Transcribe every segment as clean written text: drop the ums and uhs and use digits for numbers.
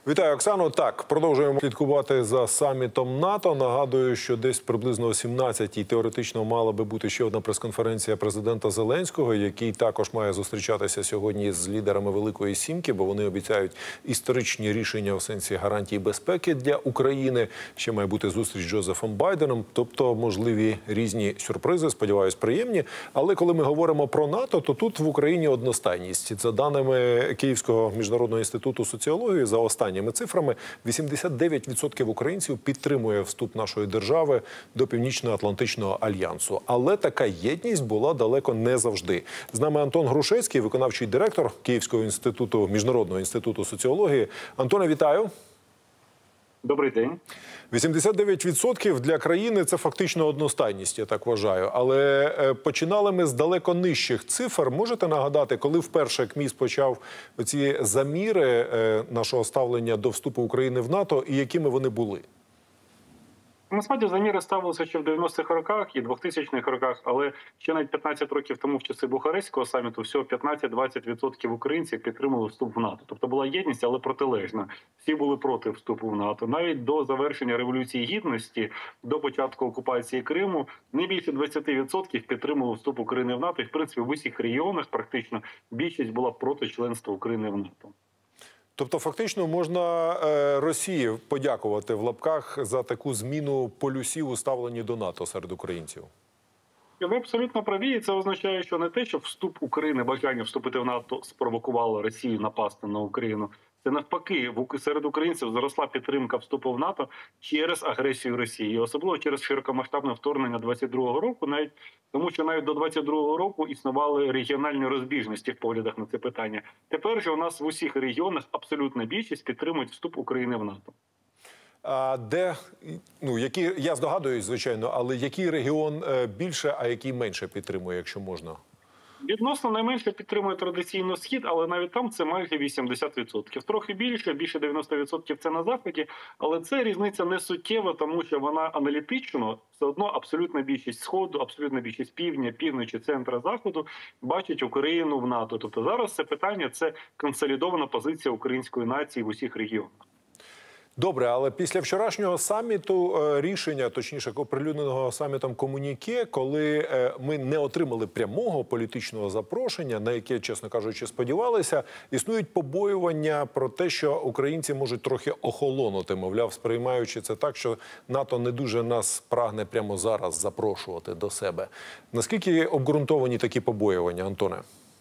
Вітаю, Оксано. Так, продовжуємо слідкувати за самітом НАТО. Нагадую, що десь приблизно о 17-й теоретично мала би бути ще одна прес-конференція президента Зеленського, який також має зустрічатися сьогодні з лідерами Великої Сімки, бо вони обіцяють історичні рішення в сенсі гарантій безпеки для України. Ще має бути зустріч з Джозефом Байденом, тобто можливі різні сюрпризи, сподіваюсь, приємні. Але коли ми говоримо про НАТО, то тут в Україні одностайність. За даними Київського міжнародного інституту соціології, за останніми цифрами, 89% українців підтримує вступ нашої держави до Північно-Атлантичного альянсу. Але така єдність була далеко не завжди. З нами Антон Грушецький, виконавчий директор Київського інституту, міжнародного інституту соціології. Антоне, вітаю. Добрий день. 89% для країни – це фактично одностайність, я так вважаю. Але починали ми з далеко нижчих цифр. Можете нагадати, коли вперше КМІС почав ці заміри нашого ставлення до вступу України в НАТО і якими вони були? Насправді заміри ставилися ще в 90-х роках і 2000-х роках, але ще навіть 15 років тому в часи Бухарестського саміту всього 15-20% українців підтримували вступ в НАТО. Тобто була єдність, але протилежна. Всі були проти вступу в НАТО. Навіть до завершення Революції Гідності, до початку окупації Криму, не більше 20% підтримували вступ України в НАТО. І, в принципі, в усіх регіонах практично більшість була проти членства України в НАТО. Тобто, фактично, можна Росії подякувати в лапках за таку зміну полюсів у ставленні до НАТО серед українців? Ви абсолютно праві, і це означає, що не те, що вступ України, бажання вступити в НАТО спровокувало Росію напасти на Україну. Це навпаки, серед українців зросла підтримка вступу в НАТО через агресію Росії. І особливо через широкомасштабне вторгнення 22-го року, тому що навіть до 22-го року існували регіональні розбіжності в поглядах на це питання. Тепер же у нас в усіх регіонах абсолютна більшість підтримують вступ України в НАТО. А де, я здогадуюсь, звичайно, але який регіон більше, а який менше підтримує, якщо можна? Відносно найменше підтримує традиційно Схід, але навіть там це майже 80%. Трохи більше 90% це на Заході, але це різниця не суттєва, тому що вона аналітично, все одно абсолютна більшість Сходу, абсолютна більшість півдня, півночі, центра, Заходу бачить Україну в НАТО. Тобто зараз це питання – це консолідована позиція української нації в усіх регіонах. Добре, але після вчорашнього саміту рішення, точніше, оприлюдненого самітом комуніке, коли ми не отримали прямого політичного запрошення, на яке, чесно кажучи, сподівалися, існують побоювання про те, що українці можуть трохи охолонути, мовляв, сприймаючи це так, що НАТО не дуже нас прагне прямо зараз запрошувати до себе. Наскільки обґрунтовані такі побоювання, Антоне?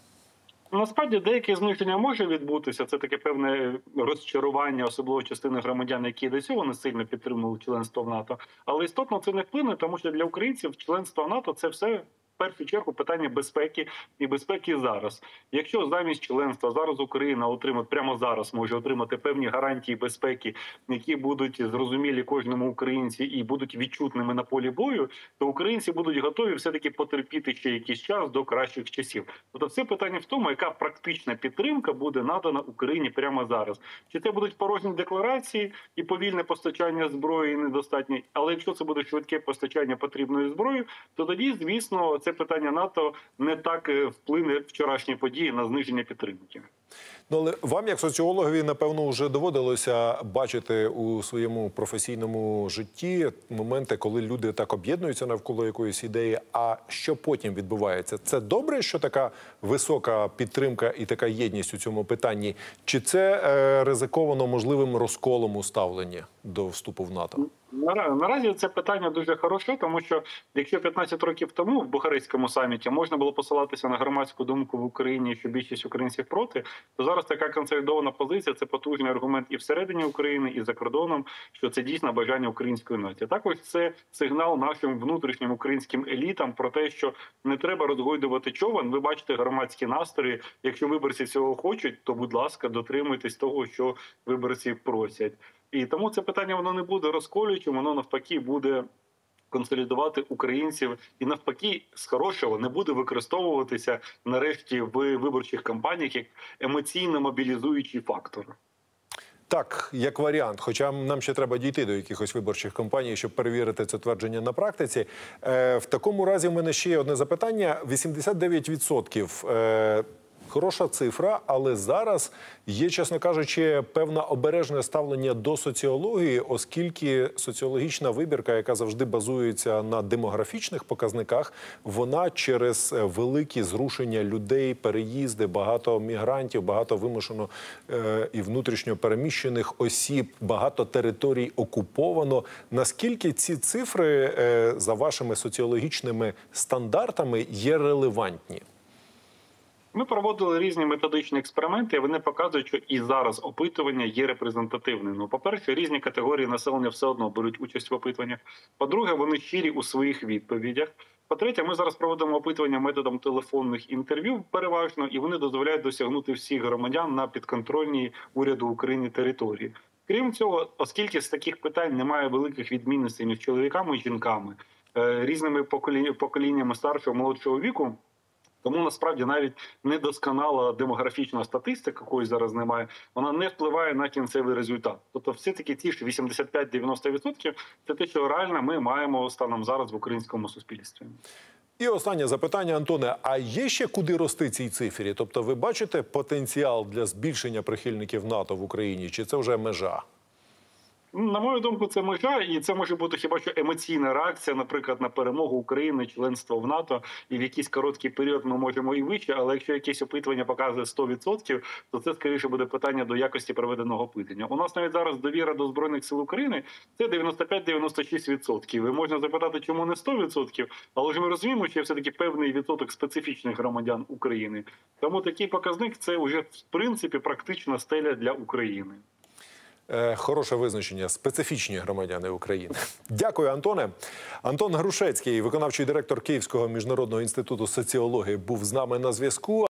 Насправді, деяке зниження може відбутися. Це таке певне розчарування, особливо частини громадян, які до цього не сильно підтримували членство в НАТО. Але істотно це не вплине, тому що для українців членство в НАТО – це все в першу чергу питання безпеки і безпеки зараз. Якщо замість членства зараз Україна прямо зараз може отримати певні гарантії безпеки, які будуть зрозумілі кожному українці і будуть відчутними на полі бою, то українці будуть готові все-таки потерпіти ще якийсь час до кращих часів. Тобто це питання в тому, яка практична підтримка буде надана Україні прямо зараз. Чи це будуть порожні декларації і повільне постачання зброї недостатньо, але якщо це буде швидке постачання потрібної зброї, то тоді, звісно, це питання НАТО не так вплине вчорашні події на зниження підтримки. Ну, але вам, як соціологові, напевно, вже доводилося бачити у своєму професійному житті моменти, коли люди так об'єднуються навколо якоїсь ідеї, а що потім відбувається? Це добре, що така висока підтримка і така єдність у цьому питанні? Чи це ризиковано можливим розколом у ставленні до вступу в НАТО? Наразі це питання дуже хороше, тому що якщо 15 років тому в Бухарестському саміті можна було посилатися на громадську думку в Україні, що більшість українців проти, то зараз така консолідована позиція – це потужний аргумент і всередині України, і за кордоном, що це дійсно бажання української нації. Також це сигнал нашим внутрішнім українським елітам про те, що не треба розгойдувати човен. Ви бачите громадські настрої. Якщо виборці цього хочуть, то, будь ласка, дотримуйтесь того, що виборці просять. І тому це питання воно не буде розколюючим, воно навпаки буде консолідувати українців і навпаки з хорошого не буде використовуватися нарешті в виборчих кампаніях як емоційно мобілізуючий фактор. Так, як варіант, хоча нам ще треба дійти до якихось виборчих кампаній, щоб перевірити це твердження на практиці. В такому разі в мене ще є одне запитання. 89% Хороша цифра, але зараз є, чесно кажучи, певне обережне ставлення до соціології, оскільки соціологічна вибірка, яка завжди базується на демографічних показниках, вона через великі зрушення людей, переїзди, багато мігрантів, багато вимушено і внутрішньо переміщених осіб, багато територій окуповано. Наскільки ці цифри за вашими соціологічними стандартами є релевантні? Ми проводили різні методичні експерименти, і вони показують, що і зараз опитування є репрезентативним. Ну, по-перше, різні категорії населення все одно беруть участь в опитуваннях. По-друге, вони щирі у своїх відповідях. По-третє, ми зараз проводимо опитування методом телефонних інтерв'ю переважно, і вони дозволяють досягнути всіх громадян на підконтрольній уряду України території. Крім цього, оскільки з таких питань немає великих відмінностей між чоловіками і жінками, різними поколіннями старшого, молодшого віку, тому насправді навіть недосконала демографічна статистика, якої зараз немає, вона не впливає на кінцевий результат. Тобто все-таки ті ж 85-90% – це те, що реально ми маємо станом зараз в українському суспільстві. І останнє запитання, Антоне. А є ще куди рости цій цифрі? Тобто ви бачите потенціал для збільшення прихильників НАТО в Україні? Чи це вже межа? На мою думку, це межа, і це може бути хіба що емоційна реакція, наприклад, на перемогу України, членство в НАТО, і в якийсь короткий період ми можемо і вище, але якщо якесь опитування показує 100%, то це скоріше буде питання до якості проведеного опитування. У нас навіть зараз довіра до Збройних сил України – це 95-96%. І можна запитати, чому не 100%, але ж ми розуміємо, що є все-таки певний відсоток специфічних громадян України. Тому такий показник – це вже, в принципі, практична стеля для України. Хороше визначення. Специфічні громадяни України. Дякую, Антоне. Антон Грушецький, виконавчий директор Київського міжнародного інституту соціології, був з нами на зв'язку.